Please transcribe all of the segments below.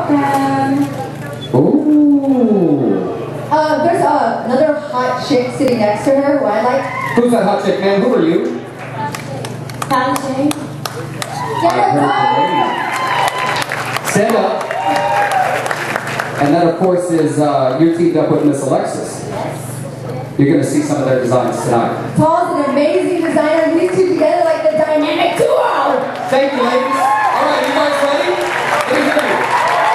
fan. Ooh. There's another hot chick sitting next to her who I like. Who's that hot chick, man? Who are you? Fancy. Stand up. And that, of course, is you're teamed up with Miss Alexis. You're going to see some of their designs tonight. Paul's an amazing designer. These two together like the dynamic duo. Thank you, ladies. All right, you guys ready? Let me hear you.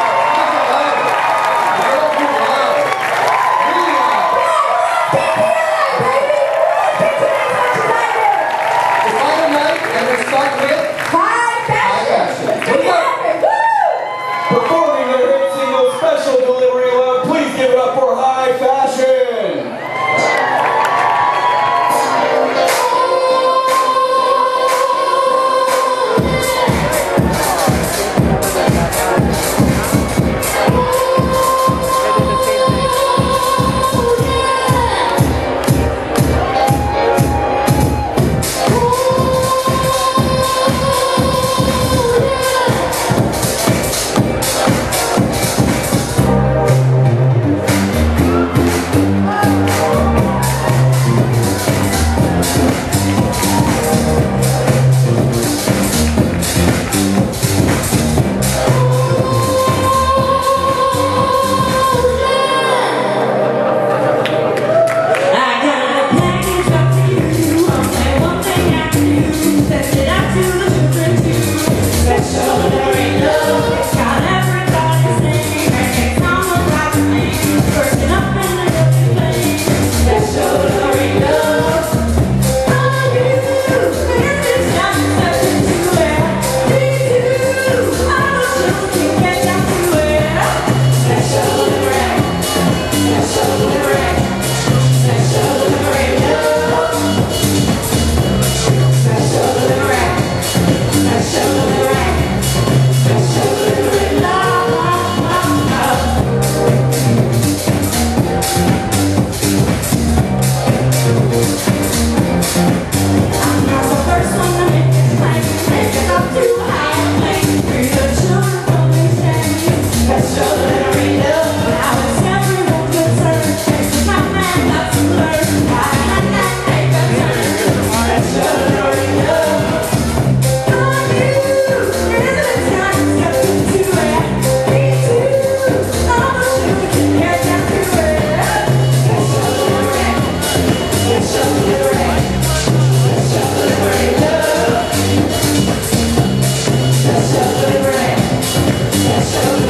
Performing their hit single Special Delivery Love, please give it up for High Fashion! Special